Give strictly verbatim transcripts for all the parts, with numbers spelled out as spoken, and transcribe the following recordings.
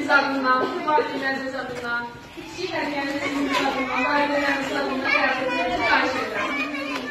hepimiz adından, validelerimiz adından, kiçik ergenlerimiz adından, validelerimiz adından gerçekten karşı ederim.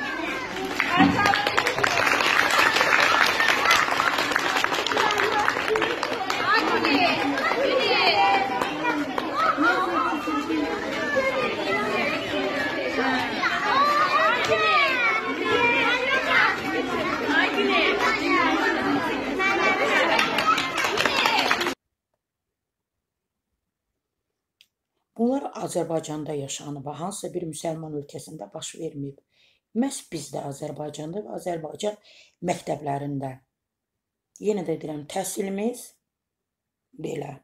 Bunlar Azərbaycanda yaşanıb, hansısa bir müsəlman ölkəsində baş verməyib. Məhz bizdə Azərbaycanda və Azərbaycan məktəblərində. Yenə də deyirəm, təhsilimiz belə.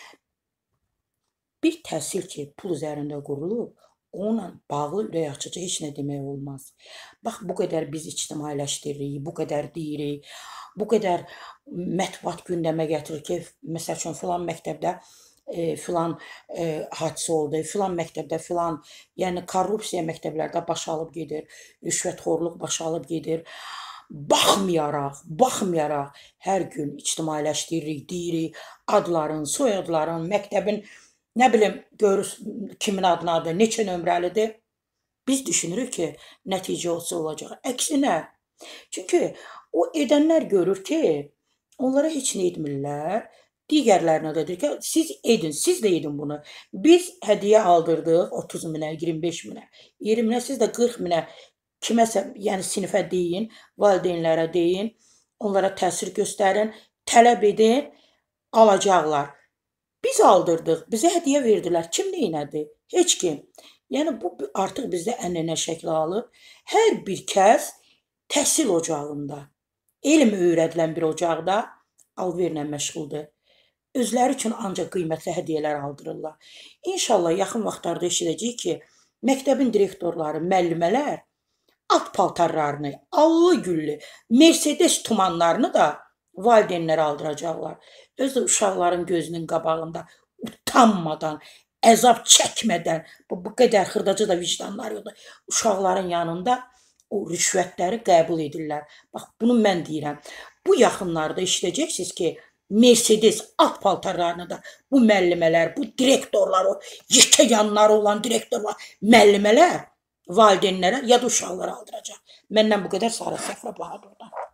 Bir təhsil ki, pul üzərində qurulub, onunla bağlı ürək açıcı heç nə demək olmaz. Bax, bu qədər biz ictimailəşdiririk, bu qədər deyirik, bu qədər mətbuat gündəmə gətirir ki, məsəl üçün, filan məktəbdə E, filan e, hadisə oldu, filan məktəbdə filan, yəni korrupsiya məktəblərdə baş alıb gedir, rüşvətxorluq baş alıb gedir. Baxmayaraq, baxmayaraq hər gün ictimailəşdiririk, deyirik, adların, soyadların, məktəbin, nə bilim, görür kimin adına adı, neçə nömrəlidir. Biz düşünürük ki, nəticə olsa olacaq. Əksinə, çünki o edənlər görür ki, onlara heç nə etmirlər. Digərlərinə də deyir ki, siz edin, siz də edin bunu. Biz hədiyyə aldırdıq otuz minə, iyirmi beş minə, iyirmi minə, siz də qırx minə kiməsə, yəni sinifə deyin, valideynlərə deyin, onlara təsir göstərin, tələb edin, alacaqlar. Biz aldırdıq, bizə hədiyyə verdilər. Kim neynədi? Heç kim. Yəni, bu artıq bizdə ənənə şəkli alıb. Hər bir kəs təhsil ocağında, elm öyrədilən bir ocaqda alverlə məşğuldur. Özləri üçün ancaq qiymətli hədiyyələr aldırırlar. İnşallah yaxın vaxtlarda eşidəcəyik ki, məktəbin direktorları, müəllimələr at paltarlarını, allı güllü, Mercedes tumanlarını da valideynlərə aldıracaqlar. Özü uşaqların gözünün qabağında utanmadan, əzab çəkmədən, bu, bu qədər xırdacı da vicdanlar yoxdur. Uşaqların yanında o rüşvətləri qəbul edirlər. Bax, bunu mən deyirəm. Bu yaxınlarda eşidəcəksiniz ki, Mercedes at paltarlarını da bu müəllimələr, bu direktorlar, o yekə yanları olan direktorlar, müəllimələr valideynlərə ya da uşaqlara aldıracaq. Məndən bu qədər. Sarı Səfra Bahadurdan.